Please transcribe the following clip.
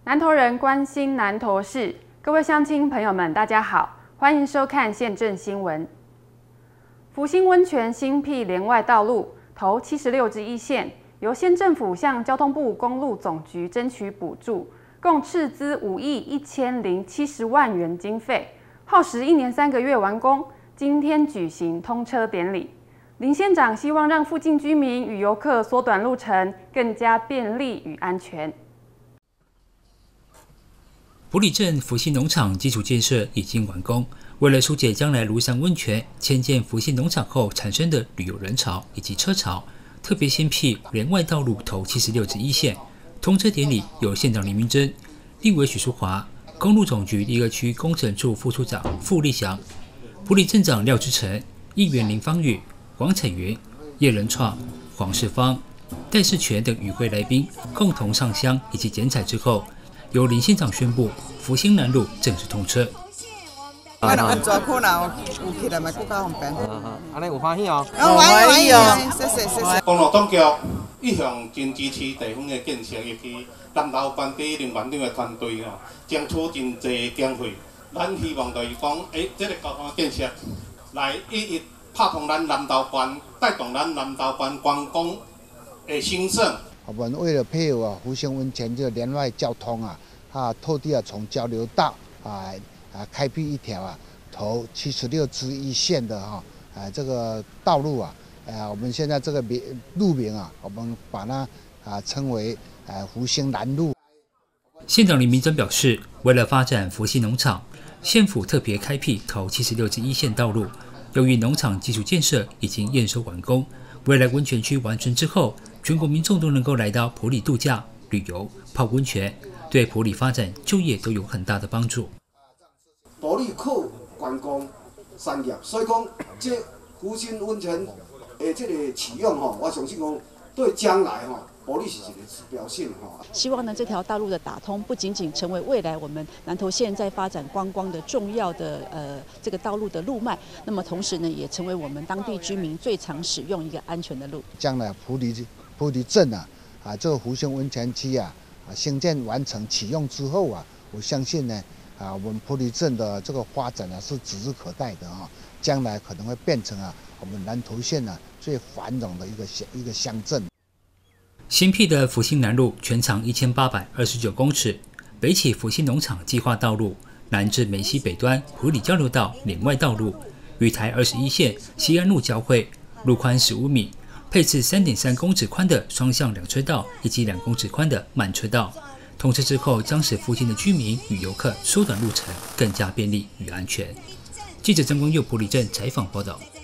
南投人关心南投市，各位乡亲朋友们，大家好，欢迎收看县政新闻。福兴温泉新辟连外道路，头76支一线，由县政府向交通部公路总局争取补助，共斥资5亿1070万元经费，耗时1年3个月完工。今天举行通车典礼。林县长希望让附近居民与游客缩短路程，更加便利与安全。 埔里镇福兴农场基础建设已经完工，为了疏解将来庐山温泉迁建福兴农场后产生的旅游人潮以及车潮，特别新辟连外道路头76支一线。通车典礼由县长林明珍、立委许淑华、公路总局第2区工程处副处长傅立祥、埔里镇长廖志成、议员林芳宇、王彩云、叶仁创、黄世芳、戴世全等与会来宾共同上香以及剪彩之后，由林县长宣布福兴南路正式通车。 安怎可能有起来嘛？更加方便。 安尼有欢喜哦。 欢喜哦，谢谢。 公路总局一向真支持地方的建设，尤其南投班第1林县长的团队吼，争取真侪经费。咱希望就是讲，这个交通建设来一一拍通咱南投班，带动咱南投班观光的兴盛。 我们为了配合福兴温泉这个连外交通特地从交流道开辟一条头76支一线的这个道路我们现在这个路名我们把它称为福兴南路。 县长林明珍表示，为了发展福兴农场，县府特别开辟头76支一线道路。由于农场基础建设已经验收完工，未来温泉区完成之后，全国民众都能够来到埔里度假、旅游、泡温泉，对埔里发展、就业都有很大的帮助。 埔里靠观光产业，所以讲这福兴温泉的这个启用我相信讲对将来埔里是一个指标性希望呢，这条道路的打通不仅仅成为未来我们南投县在发展观光的重要的这个道路的路脉，那么同时呢，也成为我们当地居民最常使用一个安全的路。 将来埔里镇这个福兴温泉区兴建完成启用之后我相信呢我们埔里镇的这个发展是指日可待的将来可能会变成我们南投县最繁荣的一个乡镇。 新辟的福兴南路全长1829公尺，北起福兴农场计划道路，南至梅溪北端埔里交流道连外道路，与台21线西安路交汇，路宽15米，配置3.3公尺宽的双向2车道以及2公尺宽的慢车道。通车之后，将使附近的居民与游客缩短路程，更加便利与安全。记者曾光佑埔里镇采访报道。